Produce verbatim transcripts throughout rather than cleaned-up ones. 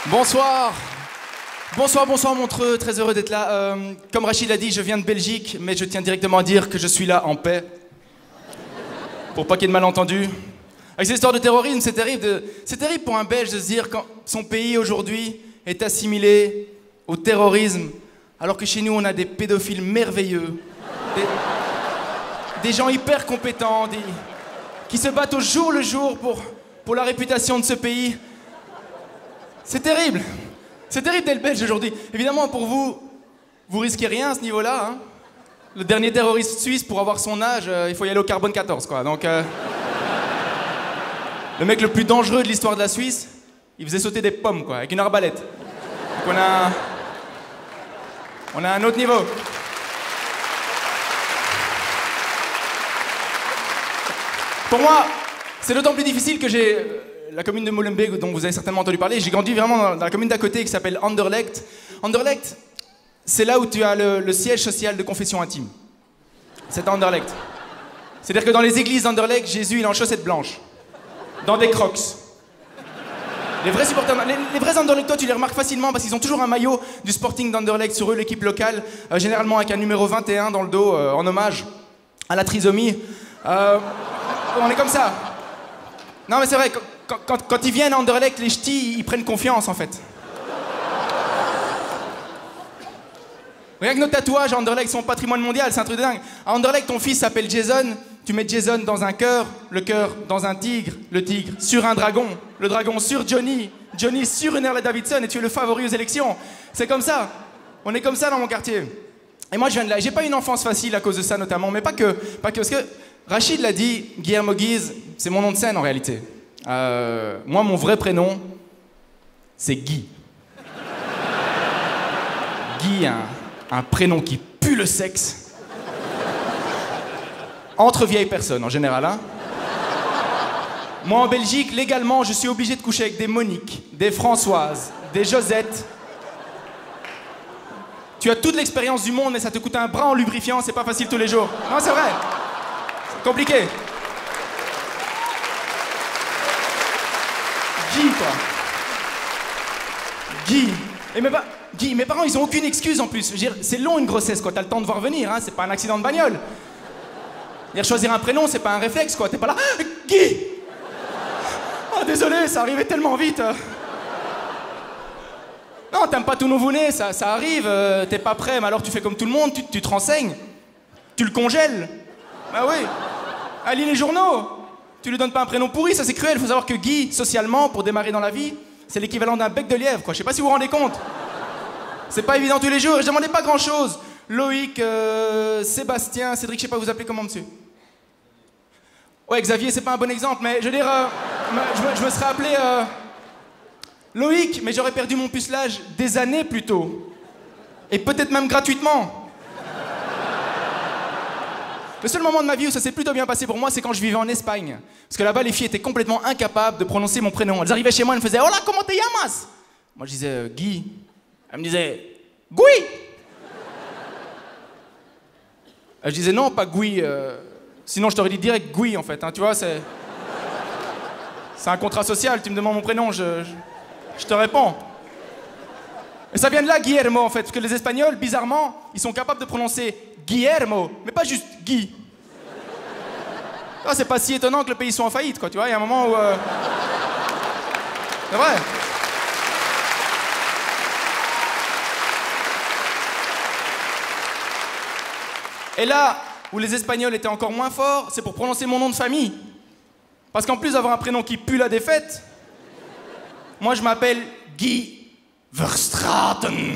Bonsoir. Bonsoir, bonsoir Montreux, très heureux d'être là. Euh, comme Rachid l'a dit, je viens de Belgique, mais je tiens directement à dire que je suis là en paix. Pour pas qu'il y ait de malentendus. Avec ces histoires de terrorisme, c'est terrible, de... c'est terrible pour un Belge de se dire quand son pays aujourd'hui est assimilé au terrorisme, alors que chez nous on a des pédophiles merveilleux, des, des gens hyper compétents, des... qui se battent au jour le jour pour, pour la réputation de ce pays. C'est terrible. C'est terrible d'être belge aujourd'hui. Évidemment, pour vous, vous risquez rien à ce niveau-là. Hein. Le dernier terroriste suisse, pour avoir son âge, euh, il faut y aller au carbone quatorze, quoi. Donc, euh, le mec le plus dangereux de l'histoire de la Suisse, il faisait sauter des pommes, quoi, avec une arbalète. Donc on a, on a un autre niveau. Pour moi, c'est d'autant plus difficile que j'ai... La commune de Molenbeek, dont vous avez certainement entendu parler, j'ai grandi vraiment dans la commune d'à côté qui s'appelle Anderlecht. Anderlecht, c'est là où tu as le, le siège social de confession intime. C'est à Anderlecht. C'est-à-dire que dans les églises d'Anderlecht, Jésus il est en chaussettes blanches, dans des crocs. Les vrais supporters, les, les vrais Anderlechtois, tu les remarques facilement parce qu'ils ont toujours un maillot du Sporting d'Anderlecht sur eux, l'équipe locale, euh, généralement avec un numéro vingt et un dans le dos, euh, en hommage à la trisomie. Euh, on est comme ça. Non mais c'est vrai. Quand, quand, quand ils viennent à Anderlecht, les ch'tis, ils prennent confiance, en fait. Regarde que nos tatouages à Anderlecht sont patrimoine mondial, c'est un truc de dingue. À Anderlecht, ton fils s'appelle Jason, tu mets Jason dans un cœur, le cœur dans un tigre, le tigre sur un dragon, le dragon sur Johnny, Johnny sur une Harley Davidson, et tu es le favori aux élections. C'est comme ça. On est comme ça dans mon quartier. Et moi, je viens de là. J'ai pas eu une enfance facile à cause de ça, notamment, mais pas que. Pas que parce que Rachid l'a dit, Guillermo Guise, c'est mon nom de scène, en réalité. Euh, moi, mon vrai prénom, c'est Guy. Guy, un, un prénom qui pue le sexe. Entre vieilles personnes, en général. Hein. Moi, en Belgique, légalement, je suis obligé de coucher avec des Monique, des Françoises, des Josettes. Tu as toute l'expérience du monde, mais ça te coûte un bras en lubrifiant, c'est pas facile tous les jours. Non, c'est vrai. C'est compliqué. Guy, quoi. Guy. Et mes, pa... Guy, mes parents, ils ont aucune excuse en plus. Je veux dire, c'est long une grossesse, quoi. T'as le temps de voir venir, hein. C'est pas un accident de bagnole. Dire choisir un prénom, c'est pas un réflexe, quoi. T'es pas là. Guy. Oh, désolé, ça arrivait tellement vite. Non, t'aimes pas tout nouveau-né, ça, ça arrive. Euh, T'es pas prêt, mais alors tu fais comme tout le monde, tu, tu te renseignes. Tu le congèles. Bah oui. Ah, lis les journaux. Tu lui donnes pas un prénom pourri, ça c'est cruel. Il faut savoir que Guy, socialement, pour démarrer dans la vie, c'est l'équivalent d'un bec de lièvre, quoi. Je sais pas si vous vous rendez compte. C'est pas évident tous les jours. Je demandais pas grand-chose. Loïc, euh, Sébastien, Cédric, je sais pas, vous appelez comment, monsieur? Ouais, Xavier, c'est pas un bon exemple, mais je veux dire, euh, je, me, je me serais appelé euh, Loïc, mais j'aurais perdu mon pucelage des années plus tôt. Et peut-être même gratuitement. Le seul moment de ma vie où ça s'est plutôt bien passé pour moi, c'est quand je vivais en Espagne. Parce que là-bas, les filles étaient complètement incapables de prononcer mon prénom. Elles arrivaient chez moi, elles me faisaient « Hola, comment te llamas ?» Moi, je disais euh, « Guy ». Elles me disaient « Gui ». Je disais « Non, pas Gui. Euh... Sinon, je t'aurais dit direct Gui, en fait. Hein, tu vois, c'est... C'est un contrat social. Tu me demandes mon prénom, je, je... je te réponds. Et ça vient de là, Guillermo, en fait. Parce que les Espagnols, bizarrement, ils sont capables de prononcer Guillermo, mais pas juste Guy. Ah, c'est pas si étonnant que le pays soit en faillite, quoi, tu vois, il y a un moment où... Euh... C'est vrai. Et là, où les Espagnols étaient encore moins forts, c'est pour prononcer mon nom de famille. Parce qu'en plus d'avoir un prénom qui pue la défaite, moi je m'appelle Guy Verstraeten.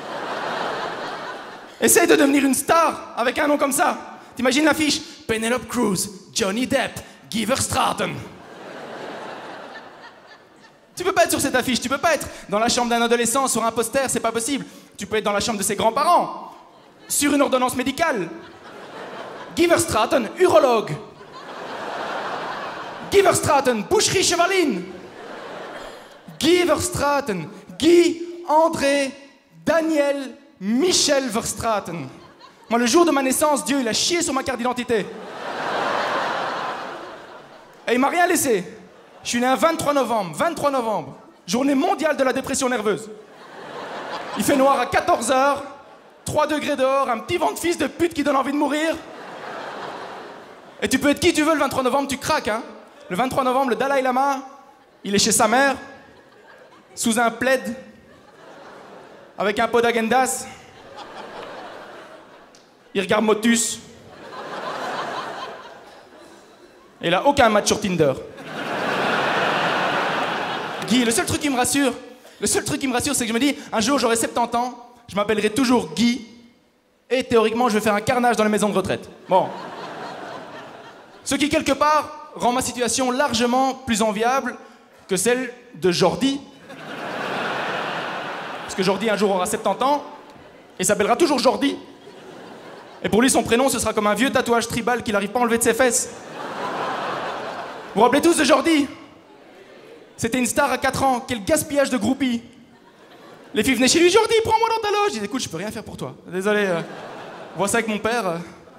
Essaye de devenir une star avec un nom comme ça. T'imagines l'affiche? Penelope Cruz, Johnny Depp, Guy Verstraeten. Tu peux pas être sur cette affiche, tu peux pas être dans la chambre d'un adolescent sur un poster, c'est pas possible. Tu peux être dans la chambre de ses grands-parents, sur une ordonnance médicale. Guy Verstraeten, urologue. Guy Verstraeten, boucherie chevaline. Guy Verstraeten, Guy, André, Daniel, Michel Verstraeten. Moi, le jour de ma naissance, Dieu, il a chié sur ma carte d'identité. Et il m'a rien laissé. Je suis né un vingt-trois novembre. vingt-trois novembre. Journée mondiale de la dépression nerveuse. Il fait noir à quatorze heures, trois degrés dehors, un petit vent de fils de pute qui donne envie de mourir. Et tu peux être qui tu veux le vingt-trois novembre, tu craques, hein. Le vingt-trois novembre, le Dalai Lama, il est chez sa mère, sous un plaid, avec un pot d'agendas. Il regarde Motus. Et il a aucun match sur Tinder. Guy, le seul truc qui me rassure, le seul truc qui me rassure, c'est que je me dis, un jour j'aurai soixante-dix ans, je m'appellerai toujours Guy, et théoriquement je vais faire un carnage dans les maisons de retraite. Bon. Ce qui, quelque part, rend ma situation largement plus enviable que celle de Jordi. Parce que Jordi, un jour, aura soixante-dix ans, et s'appellera toujours Jordi. Et pour lui, son prénom, ce sera comme un vieux tatouage tribal qu'il n'arrive pas à enlever de ses fesses. Vous vous rappelez tous de Jordi? C'était une star à quatre ans, quel gaspillage de groupies. Les filles venaient chez lui, Jordi, prends-moi dans ta loge. Je disais, écoute, je peux rien faire pour toi. Désolé, euh, vois ça avec mon père. Euh.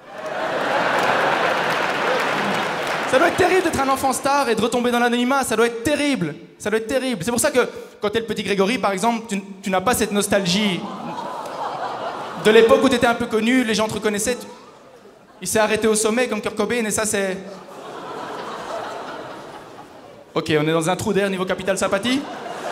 Ça doit être terrible d'être un enfant star et de retomber dans l'anonymat, ça doit être terrible. Ça doit être terrible. C'est pour ça que, quand t'es le petit Grégory, par exemple, tu, tu n'as pas cette nostalgie de l'époque où t'étais un peu connu, les gens te reconnaissaient. Tu... Il s'est arrêté au sommet comme Kurt Cobain et ça, c'est... Ok, on est dans un trou d'air niveau capital sympathie.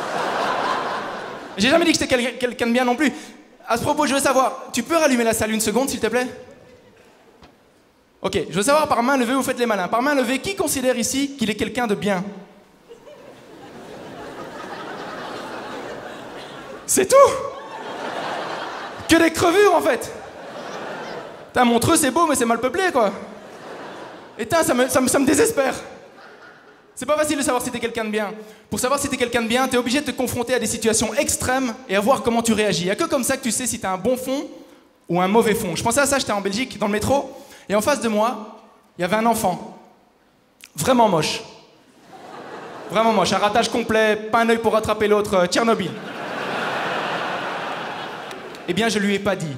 J'ai jamais dit que j'étais quel- quelqu'un de bien non plus. À ce propos, je veux savoir, tu peux rallumer la salle une seconde, s'il te plaît? Ok, je veux savoir, par main levée, vous faites les malins. Par main levée, qui considère ici qu'il est quelqu'un de bien? C'est tout? Que des crevures, en fait. T'as Montreux, c'est beau, mais c'est mal peuplé, quoi. Et tain, ça me, ça me, ça me désespère. C'est pas facile de savoir si t'es quelqu'un de bien. Pour savoir si t'es quelqu'un de bien, t'es obligé de te confronter à des situations extrêmes et à voir comment tu réagis. Il y a que comme ça que tu sais si t'as un bon fond ou un mauvais fond. Je pensais à ça, j'étais en Belgique, dans le métro, et en face de moi, il y avait un enfant. Vraiment moche. Vraiment moche, un ratage complet, pas un œil pour rattraper l'autre, euh, Tchernobyl. Eh bien, je lui ai pas dit.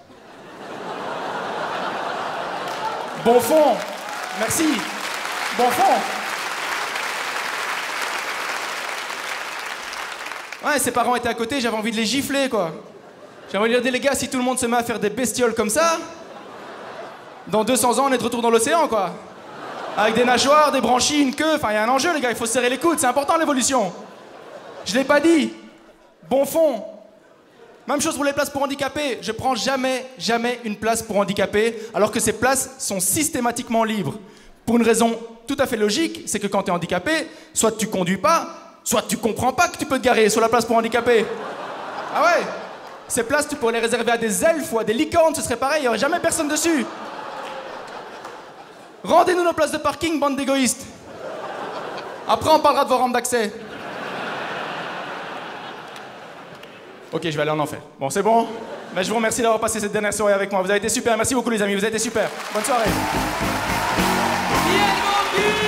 Bon fond. Merci. Bon fond. Ouais, ses parents étaient à côté, j'avais envie de les gifler, quoi. J'avais envie de dire, les gars, si tout le monde se met à faire des bestioles comme ça, dans deux cents ans, on est de retour dans l'océan, quoi. Avec des nageoires, des branchies, une queue, enfin, il y a un enjeu, les gars, il faut se serrer les coudes, c'est important, l'évolution. Je l'ai pas dit. Bon fond. Même chose pour les places pour handicapés. Je prends jamais, jamais une place pour handicapés, alors que ces places sont systématiquement libres. Pour une raison tout à fait logique, c'est que quand tu es handicapé, soit tu conduis pas, soit tu comprends pas que tu peux te garer sur la place pour handicapés. Ah ouais? Ces places, tu pourrais les réserver à des elfes ou à des licornes, ce serait pareil, il n'y aurait jamais personne dessus. Rendez-nous nos places de parking, bande d'égoïstes. Après, on parlera de vos rampes d'accès. Ok, je vais aller en enfer. Bon, c'est bon? Mais je vous remercie d'avoir passé cette dernière soirée avec moi. Vous avez été super. Merci beaucoup, les amis. Vous avez été super. Bonne soirée.